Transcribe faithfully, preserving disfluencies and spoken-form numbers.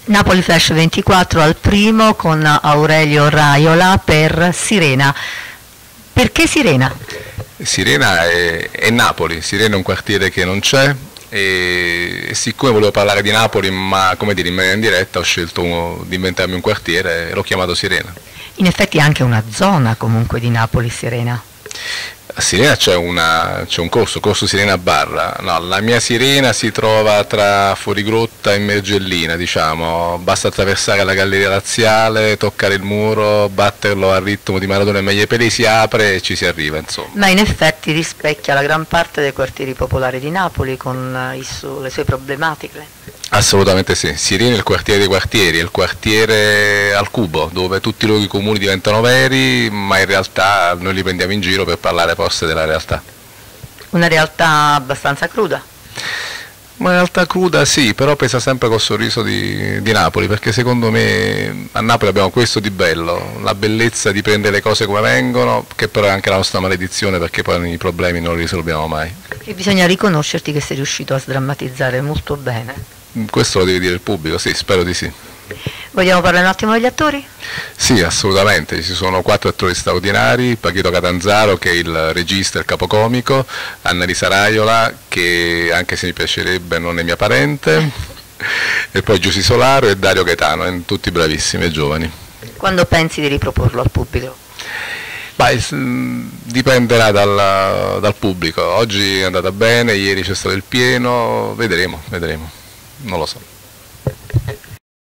Napoli Flash ventiquattro al primo con Aurelio Raiola per Sirena. Perché Sirena? Sirena è, è Napoli, Sirena è un quartiere che non c'è e, e siccome volevo parlare di Napoli ma come dire in maniera indiretta ho scelto di inventarmi un quartiere e l'ho chiamato Sirena. In effetti è anche una zona comunque di Napoli, Sirena. A Sirena c'è un corso, corso Sirena Barra, no, la mia Sirena si trova tra Fuorigrotta e Mergellina, diciamo, basta attraversare la Galleria Laziale, toccare il muro, batterlo al ritmo di Maradona e Meglio Pelé, si apre e ci si arriva, insomma. Ma in effetti rispecchia la gran parte dei quartieri popolari di Napoli con il su, le sue problematiche. Assolutamente sì, Sirena è il quartiere dei quartieri, è il quartiere al cubo, dove tutti i luoghi comuni diventano veri, ma in realtà noi li prendiamo in giro per parlare forse della realtà. Una realtà abbastanza cruda? Una realtà cruda sì, però presa sempre col sorriso di, di Napoli, perché secondo me a Napoli abbiamo questo di bello, la bellezza di prendere le cose come vengono, che però è anche la nostra maledizione perché poi i problemi non li risolviamo mai. E bisogna riconoscerti che sei riuscito a sdrammatizzare molto bene. Questo lo deve dire il pubblico, sì, spero di sì. Vogliamo parlare un attimo degli attori? Sì, assolutamente, ci sono quattro attori straordinari, Paquito Catanzaro che è il regista e il capocomico, Annalisa Raiola che anche se mi piacerebbe non è mia parente, e poi Giusy Solaro e Dario Gaetano, tutti bravissimi e giovani. Quando pensi di riproporlo al pubblico? Beh, dipenderà dal, dal pubblico, oggi è andata bene, ieri c'è stato il pieno, vedremo, vedremo, non lo so.